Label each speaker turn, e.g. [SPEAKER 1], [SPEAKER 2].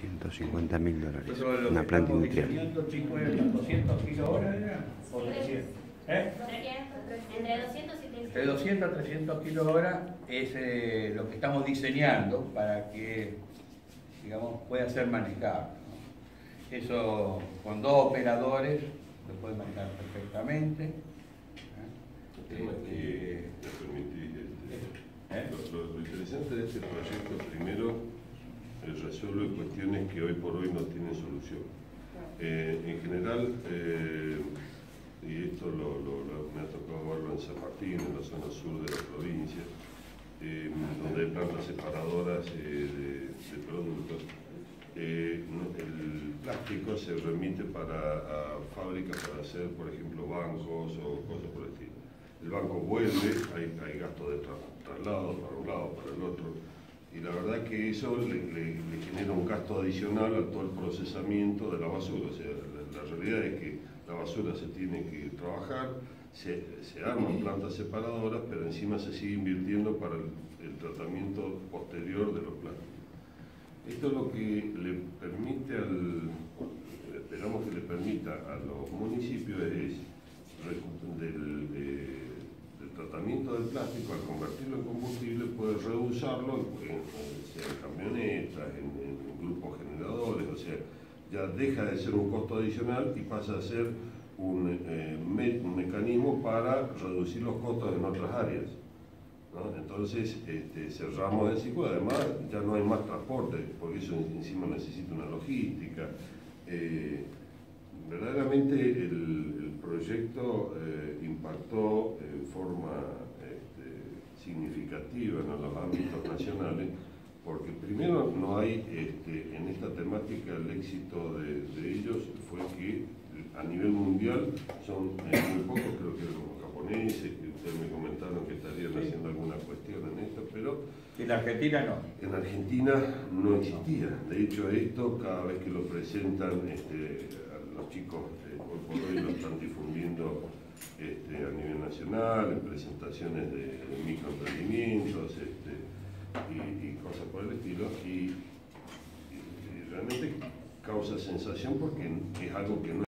[SPEAKER 1] $150.000.
[SPEAKER 2] Nosotros lo
[SPEAKER 1] Una
[SPEAKER 2] que
[SPEAKER 1] planta
[SPEAKER 2] estamos
[SPEAKER 1] industrial.
[SPEAKER 2] diseñando, chicos, es 200 kWh ¿era? ¿O 300?
[SPEAKER 3] Entre 200 y 300.
[SPEAKER 2] Entre 200 a 300 kWh es lo que estamos diseñando para que, digamos, pueda ser manejable, ¿no? Eso con 2 operadores lo pueden manejar perfectamente.
[SPEAKER 4] El tema que me permití, lo interesante de este proyecto, primero, resuelve cuestiones que hoy por hoy no tienen solución. En general, y esto me ha tocado verlo en San Martín, en la zona sur de la provincia, donde hay plantas separadoras de productos. El plástico se remite a fábricas para hacer, por ejemplo, bancos o cosas por el estilo. El banco vuelve, hay gastos de traslado para un lado, para el otro, y la verdad que eso le genera un gasto adicional a todo el procesamiento de la basura. O sea, la realidad es que la basura se tiene que trabajar, se arman plantas separadoras, pero encima se sigue invirtiendo para el tratamiento posterior de los plásticos. Esto es lo que le permite esperamos que le permita a los municipios del tratamiento del plástico, al convertirlo en combustible, poder reusarlo en camionetas, en grupos generadores, o sea, ya deja de ser un costo adicional y pasa a ser un mecanismo para reducir los costos en otras áreas, ¿no? Entonces cerramos el ciclo, además ya no hay más transporte, porque eso encima necesita una logística. Verdaderamente el proyecto impactó en forma significativa en los ámbitos nacionales, porque primero no hay en esta temática el éxito de ellos fue que a nivel mundial son muy pocos, creo que los japoneses, que ustedes me comentaron que estarían haciendo alguna cuestión en esto, pero
[SPEAKER 2] En Argentina no.
[SPEAKER 4] en Argentina no existía. De hecho, esto cada vez que lo presentan los chicos hoy por hoy lo están difundiendo a nivel nacional, en presentaciones de microemprendimientos y cosas por el estilo, y realmente causa sensación porque es algo que no